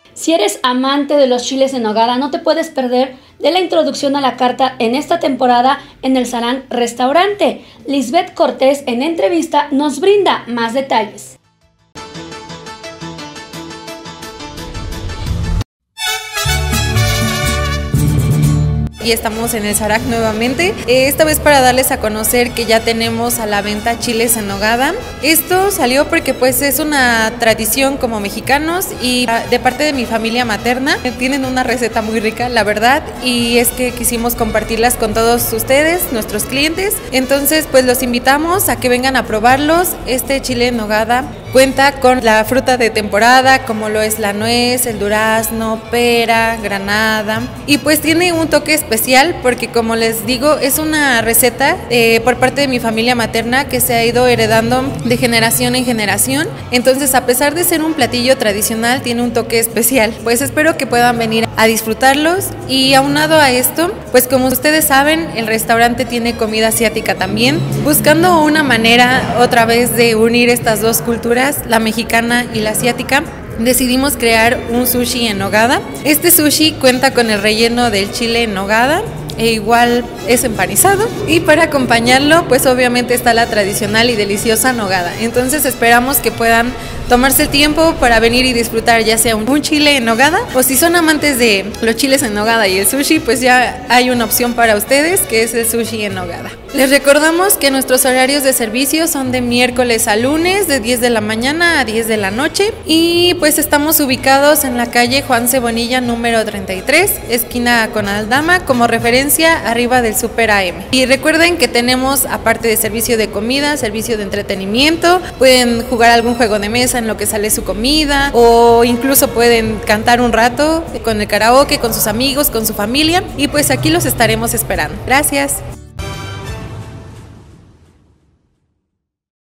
Si eres amante de los chiles en nogada, no te puedes perder de la introducción a la carta en esta temporada en el Sarán Restaurante. Lisbeth Cortés en entrevista nos brinda más detalles. Y estamos en el Sarac nuevamente, esta vez para darles a conocer que ya tenemos a la venta chiles en nogada. Esto salió porque pues es una tradición como mexicanos y de parte de mi familia materna tienen una receta muy rica, la verdad, y es que quisimos compartirlas con todos ustedes, nuestros clientes. Entonces pues los invitamos a que vengan a probarlos. Este chile en nogada cuenta con la fruta de temporada como lo es la nuez, el durazno, pera, granada, y pues tiene un toque especial porque, como les digo, es una receta por parte de mi familia materna que se ha ido heredando de generación en generación. Entonces, a pesar de ser un platillo tradicional, tiene un toque especial. Pues espero que puedan venir a disfrutarlos. Y aunado a esto, pues como ustedes saben, el restaurante tiene comida asiática también, buscando una manera otra vez de unir estas dos culturas, la mexicana y la asiática. Decidimos crear un sushi en nogada. Este sushi cuenta con el relleno del chile en nogada e igual es empanizado, y para acompañarlo pues obviamente está la tradicional y deliciosa nogada. Entonces esperamos que puedan tomarse el tiempo para venir y disfrutar ya sea un chile en nogada, o si son amantes de los chiles en nogada y el sushi, pues ya hay una opción para ustedes que es el sushi en nogada. Les recordamos que nuestros horarios de servicio son de miércoles a lunes de 10 de la mañana a 10 de la noche, y pues estamos ubicados en la calle Juan Cebonilla número 33, esquina con Aldama, como referencia arriba del Super AM. Y recuerden que tenemos, aparte de servicio de comida, servicio de entretenimiento. Pueden jugar algún juego de mesa en lo que sale su comida, o incluso pueden cantar un rato con el karaoke, con sus amigos, con su familia, y pues aquí los estaremos esperando. Gracias.